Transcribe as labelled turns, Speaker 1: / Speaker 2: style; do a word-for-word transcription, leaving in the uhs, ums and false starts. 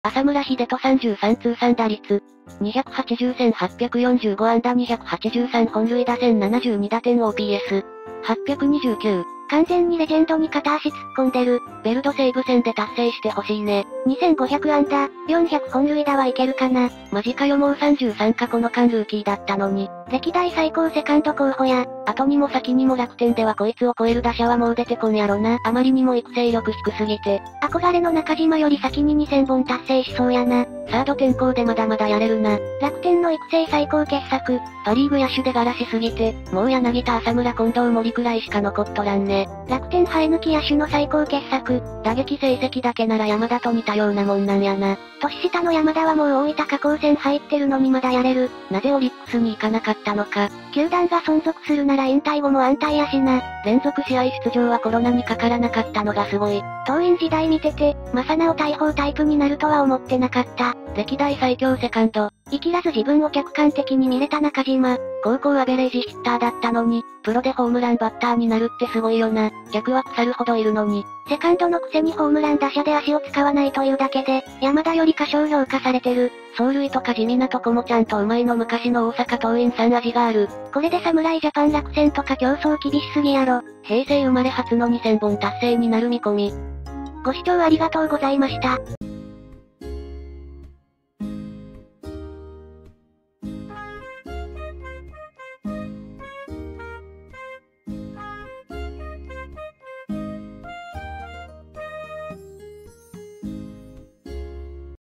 Speaker 1: 浅村秀人さんじゅうさん通算打率。にひゃくはちじゅう戦はっぴゃくよんじゅうご安打にひゃくはちじゅうさん本塁打せんななじゅうに打点 オーピーエス。はっぴゃくにじゅうきゅう。
Speaker 2: 完全にレジェンドに片足突っ込んでる。
Speaker 1: ベルド西武戦で達成してほしいね。
Speaker 2: にせんごひゃく安打、よんひゃく本塁打はいけるかな。
Speaker 1: マジかよ、もうさんじゅうさんか、この間ルーキーだったのに。
Speaker 2: 歴代最高セカンド候補や。
Speaker 1: 後にも先にも楽天ではこいつを超える打者はもう出てこんやろな。あまりにも育成力低すぎて。
Speaker 2: 憧れの中島より先ににせんぼん達成しそうやな。
Speaker 1: サード転向でまだまだやれるな。
Speaker 2: 楽天の育成最高傑作。
Speaker 1: パリーグ野手でガラしすぎて、もう柳田浅村近藤森くらいしか残っとらんね。
Speaker 2: 楽天生え抜き野手の最高傑作。
Speaker 1: 打撃成績だけなら山田と似たようなもんなんやな。
Speaker 2: 年下の山田はもう大分下降戦入ってるのにまだやれる。
Speaker 1: なぜオリックスに行かなかったのか。
Speaker 2: 球団が存続するなら引退後も安泰やしな。
Speaker 1: 連続試合出場はコロナにかからなかったのがすごい。
Speaker 2: 桐蔭時代見てて、正直大砲タイプになるとは思ってなかった。
Speaker 1: 歴代最強セカンド。
Speaker 2: 生きらず自分を客観的に見れた中島。
Speaker 1: 高校アベレージヒッターだったのに、プロでホームランバッターになるってすごいよな。逆は腐るほどいるのに。
Speaker 2: セカンドのくせにホームラン打者で足を使わないというだけで、山田より過小評価されてる。
Speaker 1: 走塁とか地味なとこもちゃんとうまいの昔の大阪桐蔭さん味がある。
Speaker 2: これで侍ジャパン落選とか競争厳しすぎやろ。
Speaker 1: 平成生まれ初のにせんぼん達成になる見込み。
Speaker 2: ご視聴ありがとうございました。